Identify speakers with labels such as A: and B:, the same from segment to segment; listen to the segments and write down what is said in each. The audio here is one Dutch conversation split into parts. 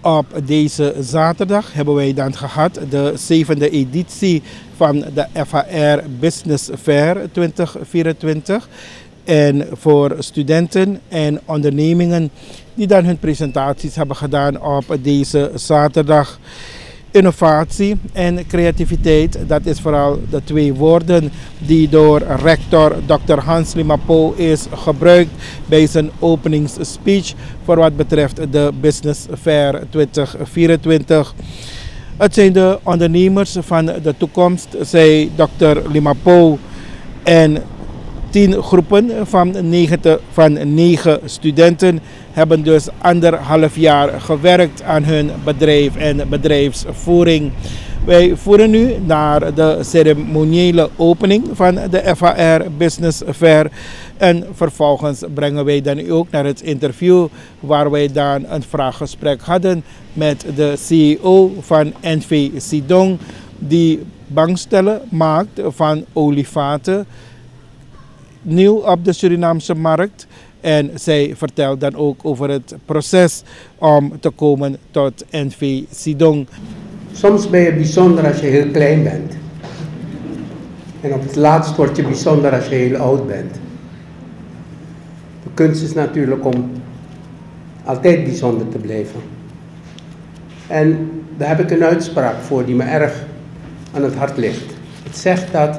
A: Op deze zaterdag hebben wij dan gehad de 7e editie van de FHR Business Fair 2024. En voor studenten en ondernemingen die dan hun presentaties hebben gedaan op deze zaterdag. Innovatie en creativiteit, dat is vooral de twee woorden die door rector Dr. Hans Limapo is gebruikt bij zijn openingsspeech voor wat betreft de Business Fair 2024. Het zijn de ondernemers van de toekomst, zei Dr. Limapo, en 10 groepen van 9 studenten hebben dus 1,5 jaar gewerkt aan hun bedrijf en bedrijfsvoering. Wij voeren nu naar de ceremoniële opening van de FHR Business Fair. En vervolgens brengen wij dan ook naar het interview waar wij dan een vraaggesprek hadden met de CEO van NV Sidong, die bankstellen maakt van olievaten, nieuw op de Surinaamse markt. En zij vertelt dan ook over het proces om te komen tot NV Sidong.
B: Soms ben je bijzonder als je heel klein bent. En op het laatst word je bijzonder als je heel oud bent. De kunst is natuurlijk om altijd bijzonder te blijven. En daar heb ik een uitspraak voor die me erg aan het hart ligt. Het zegt dat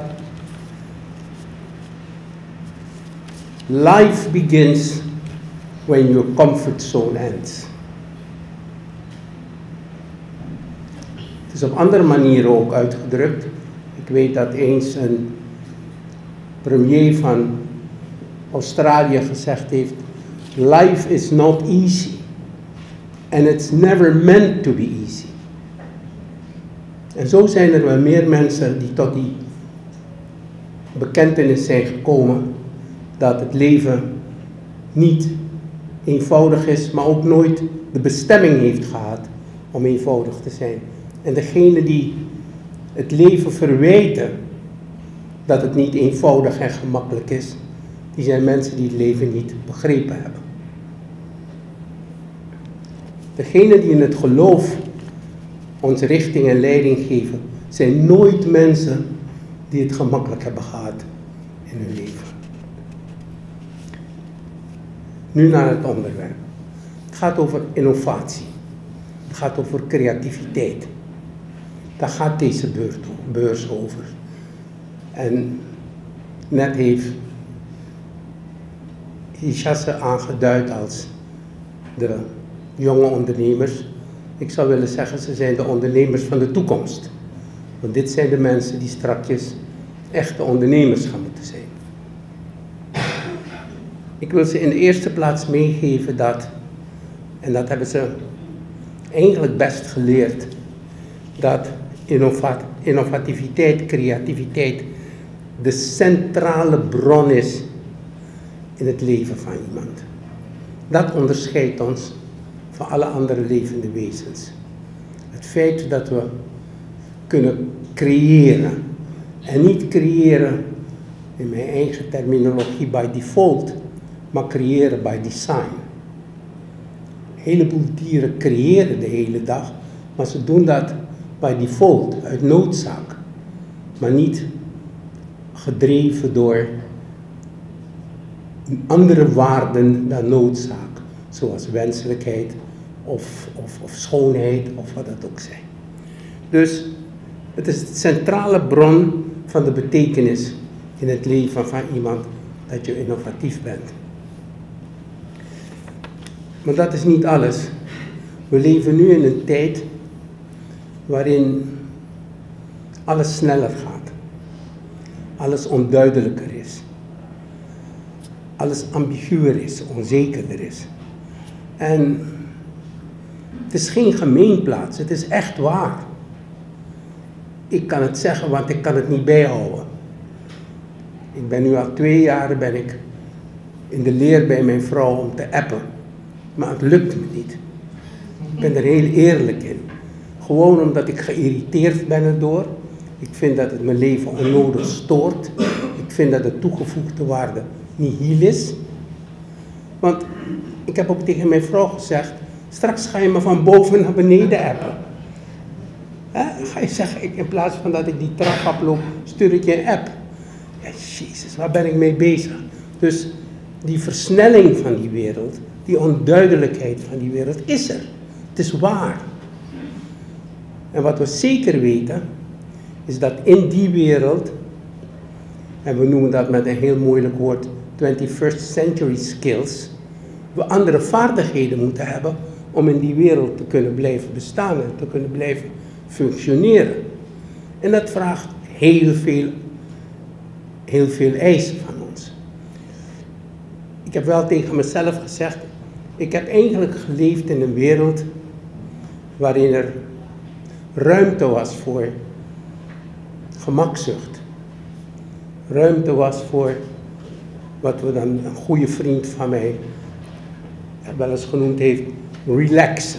B: life begins when your comfort zone ends. Het is op andere manieren ook uitgedrukt. Ik weet dat eens een premier van Australië gezegd heeft: life is not easy and it's never meant to be easy. En zo zijn er wel meer mensen die tot die bekentenis zijn gekomen dat het leven niet eenvoudig is, maar ook nooit de bestemming heeft gehad om eenvoudig te zijn. En degene die het leven verwijten dat het niet eenvoudig en gemakkelijk is, die zijn mensen die het leven niet begrepen hebben. Degenen die in het geloof ons richting en leiding geven, zijn nooit mensen die het gemakkelijk hebben gehad in hun leven. Nu naar het onderwerp. Het gaat over innovatie. Het gaat over creativiteit. Daar gaat deze beurs over. En net heeft Hichase aangeduid als de jonge ondernemers. Ik zou willen zeggen, ze zijn de ondernemers van de toekomst. Want dit zijn de mensen die strakjes echte ondernemers gaan moeten zijn. Ik wil ze in de eerste plaats meegeven dat, en dat hebben ze eigenlijk best geleerd, dat innovativiteit, creativiteit de centrale bron is in het leven van iemand. Dat onderscheidt ons van alle andere levende wezens. Het feit dat we kunnen creëren, en niet creëren in mijn eigen terminologie by default, maar creëren by design. Een heleboel dieren creëren de hele dag, maar ze doen dat by default, uit noodzaak. Maar niet gedreven door andere waarden dan noodzaak. Zoals wenselijkheid of schoonheid of wat dat ook zijn. Dus het is de centrale bron van de betekenis in het leven van iemand dat je innovatief bent. Maar dat is niet alles. We leven nu in een tijd waarin alles sneller gaat. Alles onduidelijker is. Alles ambiguur is, onzekerder is. En het is geen gemeenplaats, het is echt waar. Ik kan het zeggen, want ik kan het niet bijhouden. Ik ben nu al 2 jaar in de leer bij mijn vrouw om te appen. Maar het lukt me niet. Ik ben er heel eerlijk in. Gewoon omdat ik geïrriteerd ben erdoor. Ik vind dat het mijn leven onnodig stoort. Ik vind dat de toegevoegde waarde nihil is. Want ik heb ook tegen mijn vrouw gezegd, Straks ga je me van boven naar beneden appen. Ga je zeggen, in plaats van dat ik die trap oploop, stuur ik je een app. Ja, Jezus, waar ben ik mee bezig? Dus die versnelling van die wereld, die onduidelijkheid van die wereld is er. Het is waar. En wat we zeker weten, is dat in die wereld, en we noemen dat met een heel moeilijk woord, 21st century skills, we andere vaardigheden moeten hebben om in die wereld te kunnen blijven bestaan en te kunnen blijven functioneren. En dat vraagt heel veel eisen van ons. Ik heb wel tegen mezelf gezegd, ik heb eigenlijk geleefd in een wereld waarin er ruimte was voor gemakzucht. Ruimte was voor wat we dan een goede vriend van mij wel eens genoemd heeft, relaxen.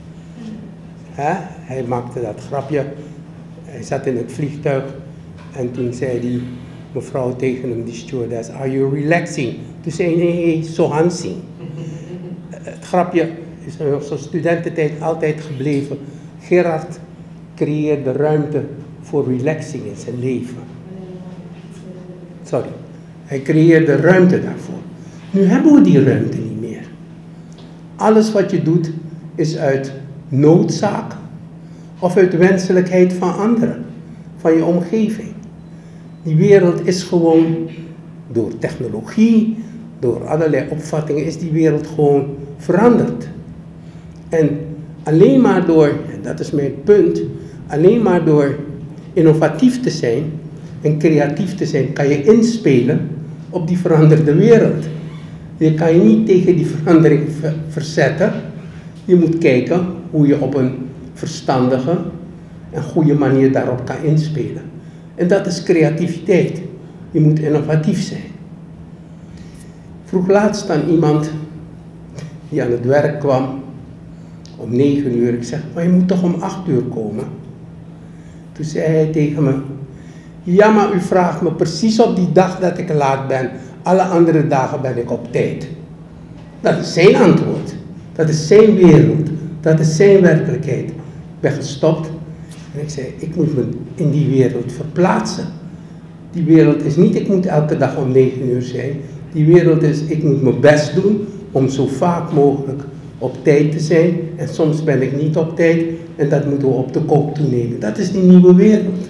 B: Hij maakte dat grapje. Hij zat in het vliegtuig en toen zei die mevrouw tegen hem, die stewardess, are you relaxing? Toen zei hij, nee, zo Hansing. Het grapje is in onze studententijd altijd gebleven. Gerard creëerde ruimte voor relaxing in zijn leven. Sorry. Hij creëerde ruimte daarvoor. Nu hebben we die ruimte niet meer. Alles wat je doet is uit noodzaak of uit wenselijkheid van anderen, van je omgeving. Die wereld is gewoon, door technologie, door allerlei opvattingen, is die wereld gewoon veranderd. En alleen maar door, en dat is mijn punt, alleen maar door innovatief te zijn en creatief te zijn, kan je inspelen op die veranderde wereld. Je kan je niet tegen die verandering verzetten. Je moet kijken hoe je op een verstandige en goede manier daarop kan inspelen. En dat is creativiteit. Je moet innovatief zijn. Ik vroeg laatst aan iemand die aan het werk kwam om 9 uur. Ik zeg, maar je moet toch om 8 uur komen? Toen zei hij tegen me, ja, maar u vraagt me precies op die dag dat ik laat ben. Alle andere dagen ben ik op tijd. Dat is zijn antwoord. Dat is zijn wereld. Dat is zijn werkelijkheid. Ik ben gestopt en ik zei, ik moet me in die wereld verplaatsen. Die wereld is niet, ik moet elke dag om 9 uur zijn. Die wereld is, ik moet mijn best doen om zo vaak mogelijk op tijd te zijn. En soms ben ik niet op tijd en dat moeten we op de koop toenemen. Dat is die nieuwe wereld.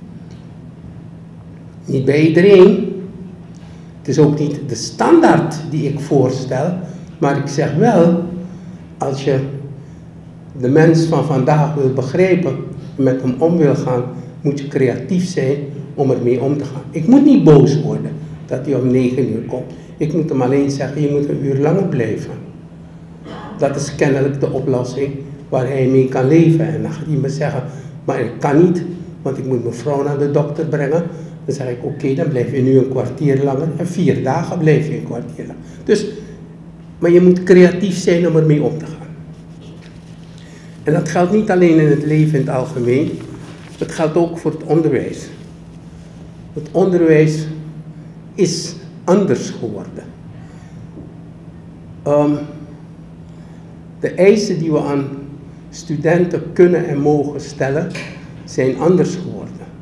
B: Niet bij iedereen. Het is ook niet de standaard die ik voorstel. Maar ik zeg wel, als je de mens van vandaag wil begrijpen en met hem om wil gaan, moet je creatief zijn om ermee om te gaan. Ik moet niet boos worden dat hij om 9 uur komt. Ik moet hem alleen zeggen, je moet een uur langer blijven. Dat is kennelijk de oplossing waar hij mee kan leven. En dan gaat hij me zeggen, maar ik kan niet, want ik moet mijn vrouw naar de dokter brengen. Dan zeg ik, oké, dan blijf je nu een kwartier langer en 4 dagen blijf je een kwartier langer. Dus, maar je moet creatief zijn om ermee om te gaan. En dat geldt niet alleen in het leven in het algemeen, het geldt ook voor het onderwijs. Het onderwijs is anders geworden. De eisen die we aan studenten kunnen en mogen stellen, zijn anders geworden.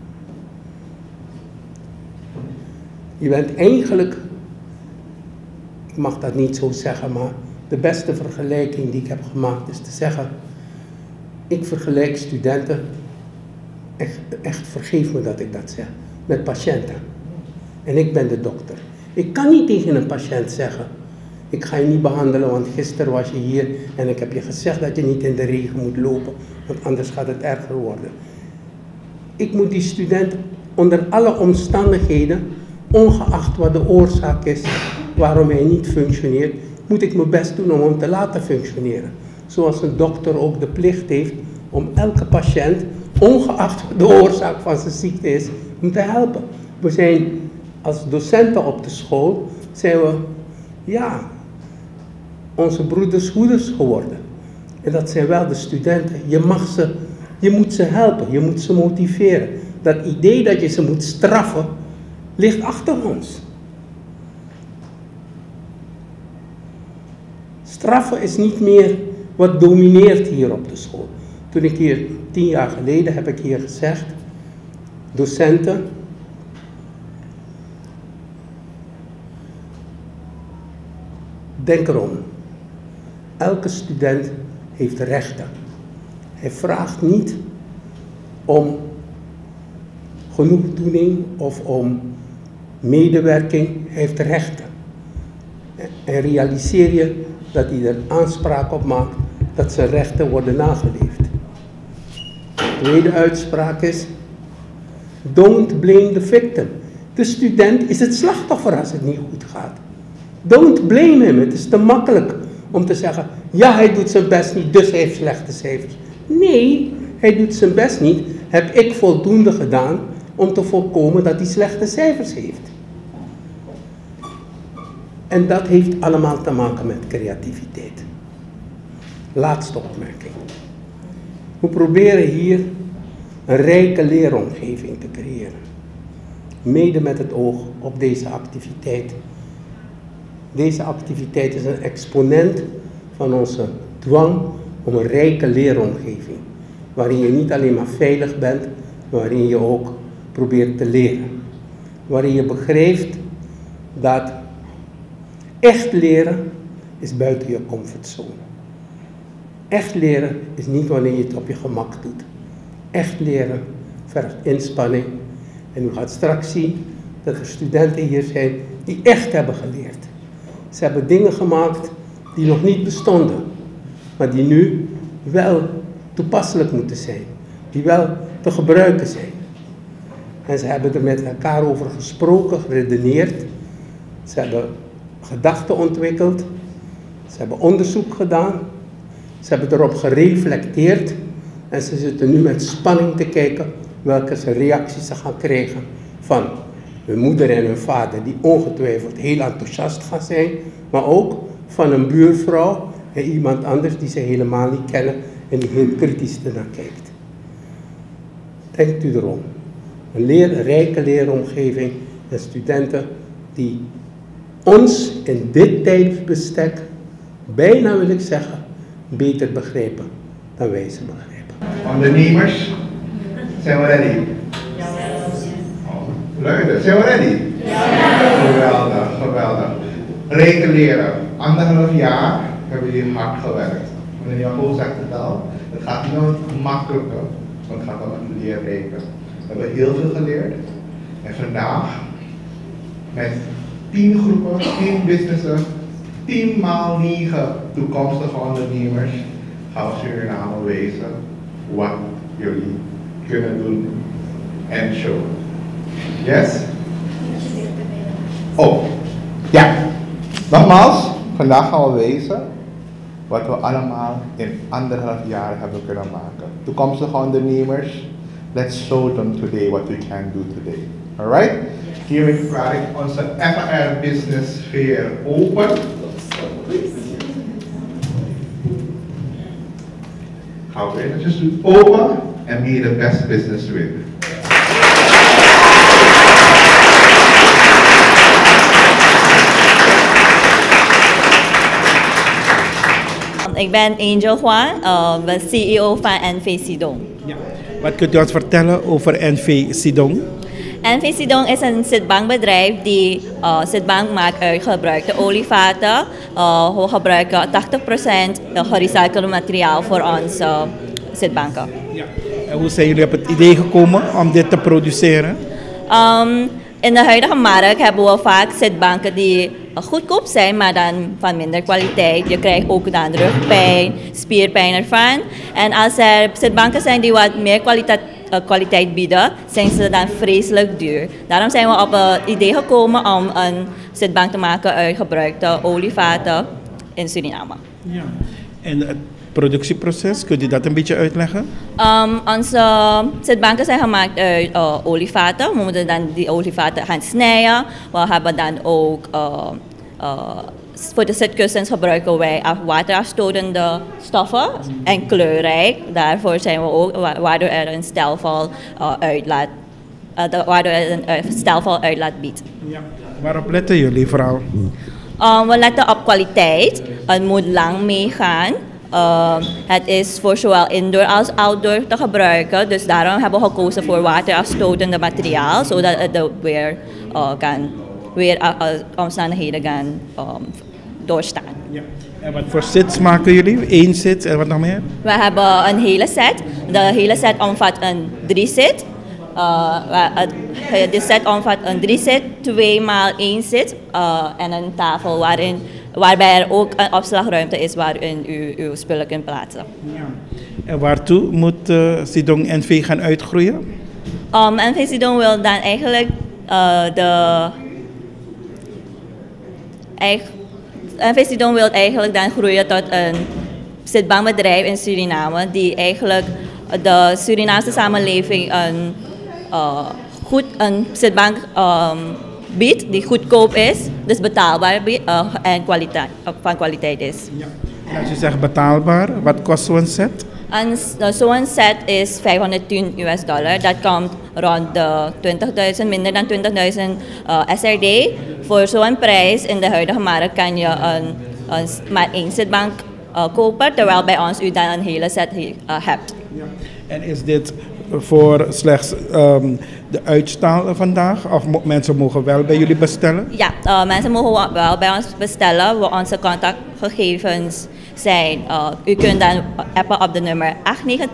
B: Je bent eigenlijk, ik mag dat niet zo zeggen, maar de beste vergelijking die ik heb gemaakt is te zeggen, ik vergelijk studenten, echt vergeef me dat ik dat zeg, met patiënten. En ik ben de dokter. Ik kan niet tegen een patiënt zeggen, ik ga je niet behandelen, want gisteren was je hier en ik heb je gezegd dat je niet in de regen moet lopen, want anders gaat het erger worden. Ik moet die student onder alle omstandigheden, ongeacht wat de oorzaak is waarom hij niet functioneert, moet ik mijn best doen om hem te laten functioneren. Zoals een dokter ook de plicht heeft om elke patiënt, ongeacht wat de oorzaak van zijn ziekte is, om te helpen. We zijn als docenten op de school, zijn we, ja, onze broeders, hoeders geworden. En dat zijn wel de studenten. Je moet ze helpen, je moet ze motiveren. Dat idee dat je ze moet straffen, ligt achter ons. Straffen is niet meer Wat domineert hier op de school? Toen ik hier 10 jaar geleden heb ik hier gezegd, docenten, denk erom. Elke student heeft rechten. Hij vraagt niet om genoegdoening of om medewerking. Hij heeft rechten. En realiseer je dat hij er aanspraak op maakt dat zijn rechten worden nageleefd. De tweede uitspraak is, don't blame the victim. De student is het slachtoffer als het niet goed gaat. Don't blame him. Het is te makkelijk om te zeggen, ja, hij doet zijn best niet, dus hij heeft slechte cijfers. Nee, hij doet zijn best niet. Heb ik voldoende gedaan om te voorkomen dat hij slechte cijfers heeft. En dat heeft allemaal te maken met creativiteit. Laatste opmerking. We proberen hier een rijke leeromgeving te creëren. Mede met het oog op deze activiteit. Deze activiteit is een exponent van onze dwang om een rijke leeromgeving. Waarin je niet alleen maar veilig bent, maar waarin je ook probeert te leren. Waarin je begrijpt dat echt leren is buiten je comfortzone. Echt leren is niet wanneer je het op je gemak doet. Echt leren vergt inspanning. En u gaat straks zien dat er studenten hier zijn die echt hebben geleerd. Ze hebben dingen gemaakt die nog niet bestonden, maar die nu wel toepasselijk moeten zijn. Die wel te gebruiken zijn. En ze hebben er met elkaar over gesproken, geredeneerd. Ze hebben gedachten ontwikkeld. Ze hebben onderzoek gedaan. Ze hebben erop gereflecteerd. En ze zitten nu met spanning te kijken welke reacties ze gaan krijgen van hun moeder en hun vader, die ongetwijfeld heel enthousiast gaan zijn, maar ook van een buurvrouw en iemand anders die ze helemaal niet kennen en die heel kritisch ernaar kijkt. Denkt u erom. Een rijke leeromgeving en studenten die ons in dit tijdsbestek, bijna wil ik zeggen, beter begrijpen dan wij ze begrijpen.
C: Ondernemers, zijn we ready? Luiden, zijn we ready? Ja. Geweldig, geweldig. Rijke leren. 1,5 jaar hebben we hier hard gewerkt. Meneer Jacob zegt het al, het gaat niet om het makkelijke, maar het gaat om het leerrijke. We hebben heel veel geleerd. En vandaag, met 10 groepen, 10 businessen, 10 x 9 toekomstige ondernemers, gaan we Suriname wijzen wat jullie kunnen doen en show. Yes? Oh, ja. Nogmaals, vandaag gaan we wijzen wat we allemaal in 1,5 jaar hebben kunnen maken. Toekomstige ondernemers, let's show them today what we can do today. Alright? Hiermee vraag ik onze FAR Business Fair open. Gaan we eventjes doen open en may the best business win.
D: Ik ben Angel Juan, ben CEO van NV Sidong.
A: Ja. Wat kunt u ons vertellen over NV Sidong?
D: NV Sidong is een zitbankbedrijf die zitbank maakt uit gebruikte olievaten. We gebruiken 80% gerecycled materiaal voor onze zitbanken.
A: Ja. En hoe zijn jullie op het idee gekomen om dit te produceren?
D: In de huidige markt hebben we vaak zitbanken die goedkoop zijn, maar dan van minder kwaliteit. Je krijgt ook dan rugpijn, spierpijn ervan. En als er zitbanken zijn die wat meer kwaliteit bieden, zijn ze dan vreselijk duur. Daarom zijn we op het idee gekomen om een zitbank te maken uit gebruikte olievaten in Suriname.
A: Ja. En het productieproces, kunt u dat een beetje uitleggen?
D: Onze zitbanken zijn gemaakt uit olievaten. We moeten dan die olievaten gaan snijden. We hebben dan ook voor de zitkussens gebruiken wij waterafstotende stoffen en kleurrijk. Daarvoor zijn we ook, waardoor er een stijlvol uitlaat biedt.
A: Ja. Waarop letten jullie vooral?
D: We letten op kwaliteit. Het moet lang meegaan. Het is voor zowel indoor als outdoor te gebruiken. Dus daarom hebben we gekozen voor waterafstotende materiaal, zodat het weer omstandigheden kan doorstaan.
A: Ja. En wat voor sets maken jullie? 1 set en wat nog meer?
D: We hebben een hele set. De hele set omvat een 3-sit. De set omvat een 3-sit, 2 x 1 sit en een tafel waarbij er ook een opslagruimte is waarin u uw spullen kunt plaatsen.
A: Ja. En waartoe moet Sidong NV gaan uitgroeien?
D: NV Sidong wil dan eigenlijk NV Sidong wil eigenlijk dan groeien tot een zitbankbedrijf in Suriname die eigenlijk de Surinaamse samenleving een zitbank biedt die goedkoop is, dus betaalbaar en van kwaliteit is.
A: Ja. En als je zegt betaalbaar, wat kost zo'n set?
D: Zo'n set is $510. Dat komt rond de 20.000, minder dan 20.000 SRD. Voor zo'n prijs in de huidige markt kan je maar 1 zitbank kopen, terwijl bij ons u dan een hele set hebt.
A: Ja. En is dit voor slechts de uitstal vandaag? Of mensen mogen wel bij jullie bestellen?
D: Ja, mensen mogen wel bij ons bestellen. Onze contactgegevens zijn, u kunt dan appen op de nummer 8923-951.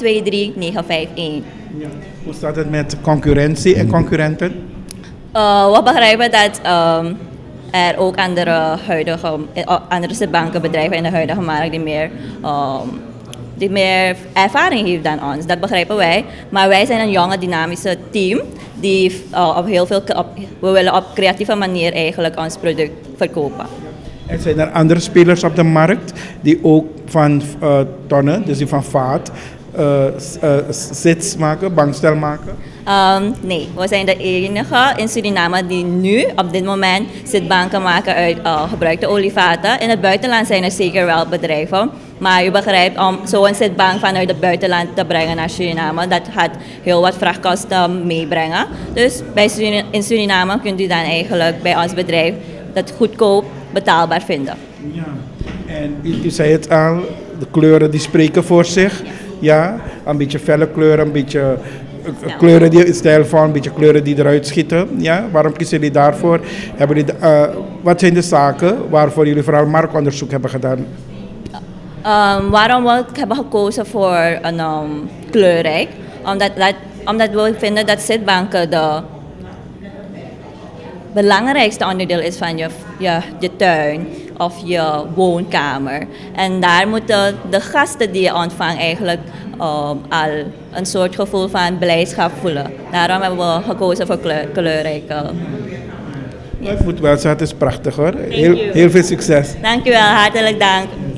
A: Ja. Hoe staat het met concurrentie en concurrenten?
D: We begrijpen dat er ook andere zitbankenbedrijven in de huidige markt die meer ervaring heeft dan ons. Dat begrijpen wij. Maar wij zijn een jonge, dynamische team die we willen op creatieve manier eigenlijk ons product verkopen.
A: En zijn er andere spelers op de markt die ook van tonnen, dus die van vaat, sits maken, bankstel maken?
D: Nee, we zijn de enige in Suriname die nu op dit moment zitbanken maken uit gebruikte olievaten. In het buitenland zijn er zeker wel bedrijven. Maar u begrijpt, om zo'n zitbank vanuit het buitenland te brengen naar Suriname, dat gaat heel wat vrachtkosten meebrengen. Dus in Suriname kunt u dan eigenlijk bij ons bedrijf dat goedkoop betaalbaar vinden.
A: Ja, en u zei het al, de kleuren die spreken voor zich. Ja, een beetje felle kleuren, een beetje kleuren die stijlvol, een beetje kleuren die eruit schieten. Ja, waarom kiezen jullie daarvoor? Wat zijn de zaken waarvoor jullie vooral marktonderzoek hebben gedaan?
D: Waarom we hebben gekozen voor een kleurrijk? Omdat we vinden dat zitbanken de belangrijkste onderdeel is van je tuin of je woonkamer. En daar moeten de gasten die je ontvangt eigenlijk al een soort gevoel van blijdschap voelen. Daarom hebben we gekozen voor kleurrijke.
A: Het moet wel zijn, het is prachtig hoor. Heel veel succes.
D: Dank u wel, hartelijk dank.